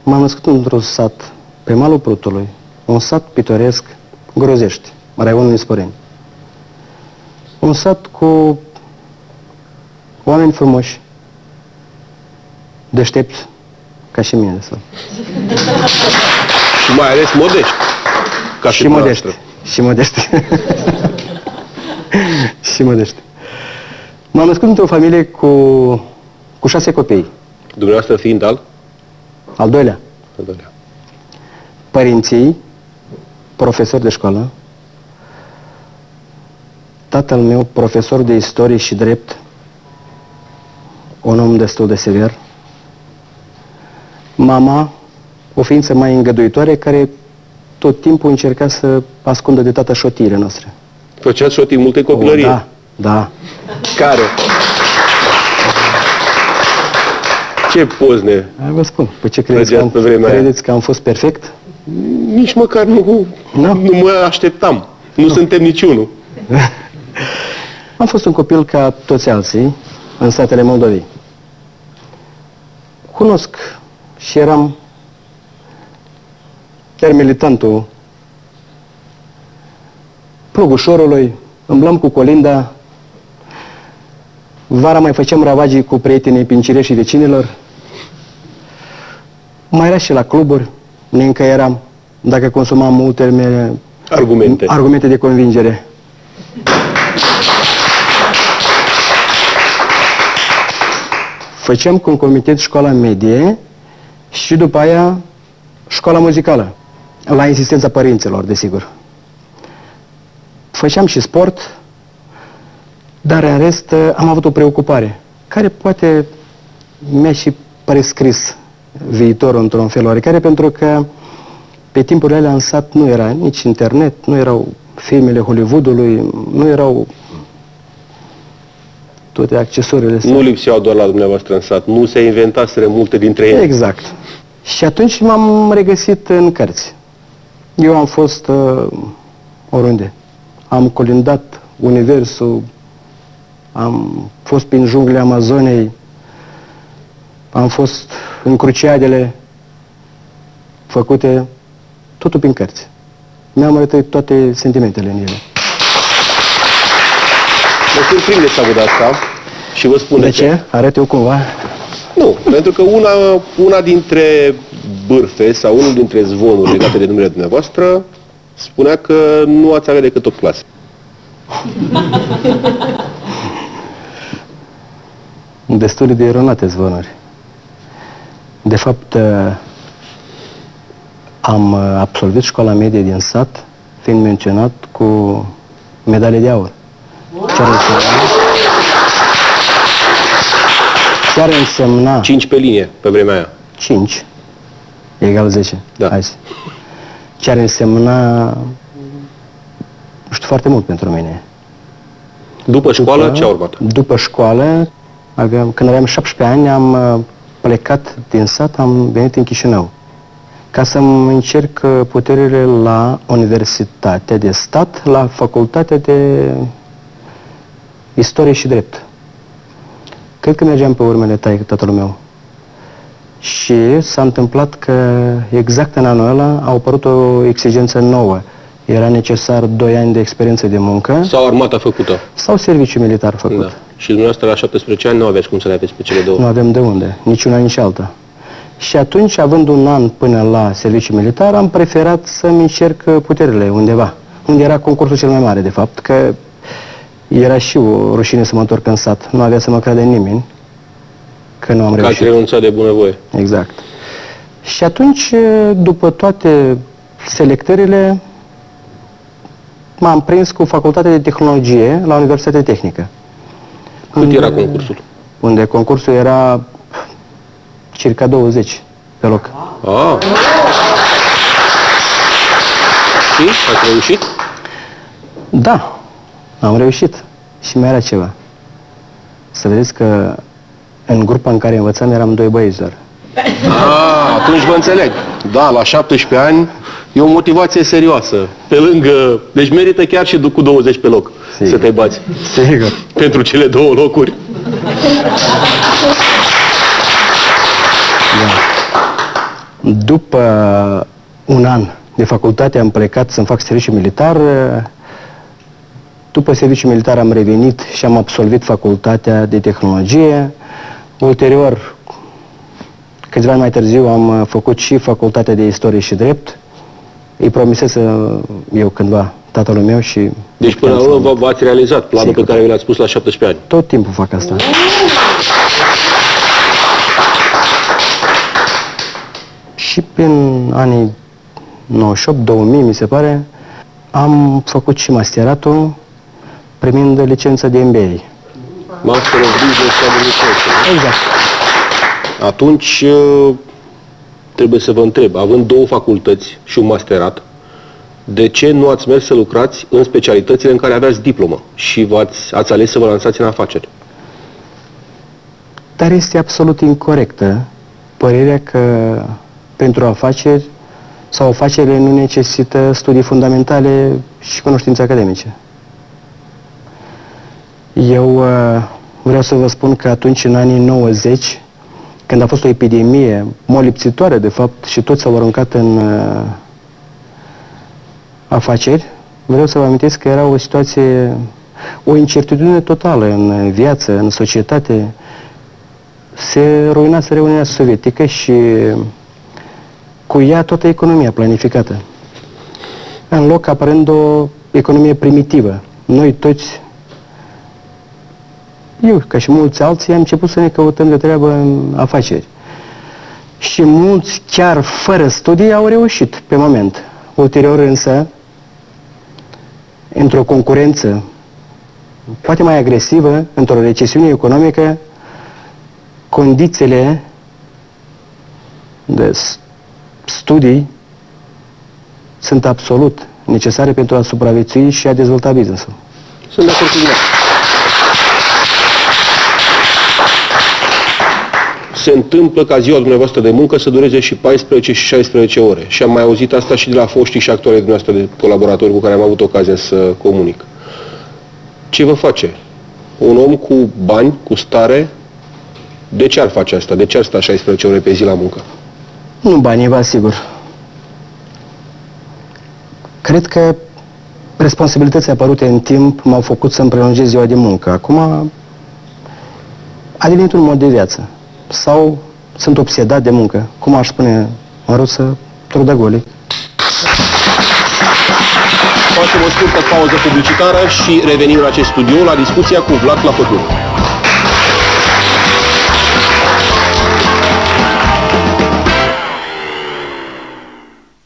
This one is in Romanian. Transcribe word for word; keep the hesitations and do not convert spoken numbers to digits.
M-am născut într-un sat, pe malul Prutului, un sat pitoresc, Grozești, raionul Nisporeni. Un sat cu oameni frumoși, deștepți, ca și mine. Sau. Și mai ales modești. Ca și, și modești. Și modești. și modești. M-am născut într-o familie cu, cu șase copii. Dumneavoastră fiind al? Al doilea. Al doilea. Părinții, profesori de școală, tatăl meu, profesor de istorie și drept, un om destul de sever, mama, o ființă mai îngăduitoare, care tot timpul încerca să ascundă de tata șotiile noastre. Făceați șotii multe copilărie? O, da, da. Care? Ce pozne? Vă spun, pe ce credeți că, am, credeți că am fost perfect? Nici măcar nu, no? nu mă așteptam. Nu, nu suntem niciunul. Am fost un copil ca toți alții în statele Moldovei. Cunosc și eram chiar militantul plugușorului, îmblam cu colinda, vara mai făceam ravagii cu prietenii prin cireșii vecinilor, mai era și la cluburi, ne încăieram dacă consumam multe argumente. argumente de convingere. Făceam concomitent școala medie și după aia școala muzicală, la insistența părinților, desigur. Făceam și sport, dar în rest am avut o preocupare, care poate mi-a și prescris viitorul într-un fel oarecare, pentru că pe timpurile alea în sat nu era nici internet, nu erau filmele Hollywoodului, nu erau toate accesoriile astea. Nu lipseau doar la dumneavoastră în sat, nu se inventaseră multe dintre ele. Exact. Și atunci m-am regăsit în cărți. Eu am fost uh, oriunde. Am colindat universul, am fost prin junglele Amazonei, am fost în cruciadele făcute, totul prin cărți. Mi-am arătat toate sentimentele în ele. Mă surprinde să aud asta și vă spun de ce. ce? Arăt eu cumva? Nu, pentru că una, una dintre bârfe sau unul dintre zvonuri legate de numele dumneavoastră spunea că nu ați avea decât o clasă. Destul de eronate zvonuri. De fapt, am absolvit școala medie din sat, fiind menționat cu medalie de aur. Chiar însemna, chiar însemna... cinci pe linie, pe vremea aia. cinci egal zece. Da. Hai. Chiar însemna, nu știu, foarte mult pentru mine. După școală, după, ce a urmat? După școală, aveam, când aveam șaptesprezece ani, am plecat din sat, am venit în Chișinău ca să-mi încerc puterile la Universitatea de Stat, la Facultatea de Istorie și Drept. Cred că mergeam pe urmele taică tatăl meu. Și s-a întâmplat că exact în anul ăla a apărut o exigență nouă. Era necesar doi ani de experiență de muncă. Sau armata făcută. Sau serviciu militar făcut. Da. Și dumneavoastră la șaptesprezece ani nu aveți cum să le aveți pe cele două. Nu avem de unde, nici una, nici alta. Și atunci, având un an până la serviciu militar, am preferat să-mi încerc puterile undeva. Unde era concursul cel mai mare, de fapt, că era și o rușine să mă întorc în sat. Nu avea să mă crede nimeni că nu am că reușit. ați renunțat de bunăvoie. Exact. Și atunci, după toate selectările, m-am prins cu Facultatea de Tehnologie la Universitatea Tehnică. Cât unde, era concursul? Unde concursul era circa douăzeci pe loc. Ah. Și? Ați reușit? Da, am reușit. Și mai era ceva. Să vedeți că în grupa în care învățam eram doi băieți doar. Ah, atunci vă înțeleg. Da, la șaptesprezece ani e o motivație serioasă. Pe lângă... Deci merită chiar și cu douăzeci pe loc. Sigur. Să te bați. Sigur. Pentru cele două locuri. Da. După un an de facultate am plecat să-mi fac serviciu militar. După serviciu militar am revenit și am absolvit facultatea de tehnologie. Ulterior, câțiva ani mai târziu, am făcut și facultatea de istorie și drept. Îi promisese eu cândva tatălui meu și... Deci până la urmă v-ați realizat planul Sigur. pe care vi l-ați spus la șaptesprezece ani. Tot timpul fac asta. Și prin anii nouăzeci și opt două mii, mi se pare, am făcut și masteratul, primind licența de M B A. Master of Business Administration. Exact. Atunci, trebuie să vă întreb, având două facultăți și un masterat, de ce nu ați mers să lucrați în specialitățile în care aveați diplomă și v-ați, ați ales să vă lansați în afaceri? Dar este absolut incorrectă părerea că pentru afaceri sau afacerile nu necesită studii fundamentale și cunoștințe academice. Eu uh, vreau să vă spun că atunci, în anii nouăzeci, când a fost o epidemie molipsitoare, de fapt, și toți s-au aruncat în uh, afaceri, vreau să vă amintesc că era o situație, o incertitudine totală în viață, în societate. Se ruinase Uniunea Sovietică și cu ea toată economia planificată. În loc apărând o economie primitivă. Noi toți, eu ca și mulți alții, am început să ne căutăm de treabă în afaceri. Și mulți, chiar fără studii, au reușit pe moment. Ulterior însă, într-o concurență poate mai agresivă, într-o recesiune economică, condițiile de studii sunt absolut necesare pentru a supraviețui și a dezvolta business-ul. Sunt de acord cu dumneavoastră. Se întâmplă ca ziua dumneavoastră de muncă să dureze și paisprezece și șaisprezece ore. Și am mai auzit asta și de la foștii și actualii dumneavoastră de colaboratori cu care am avut ocazia să comunic. Ce vă face? Un om cu bani, cu stare, de ce ar face asta? De ce ar sta șaisprezece ore pe zi la muncă? Nu banii, vă asigur. Cred că responsabilitățile apărute în timp m-au făcut să-mi prelungesc ziua de muncă. Acum a devenit un mod de viață. Sau sunt obsedat de muncă. Cum aș spune în rusă, trudăgoli. Facem o scurtă pauză publicitară și revenim la acest studio la discuția cu Vlad Clapăturu.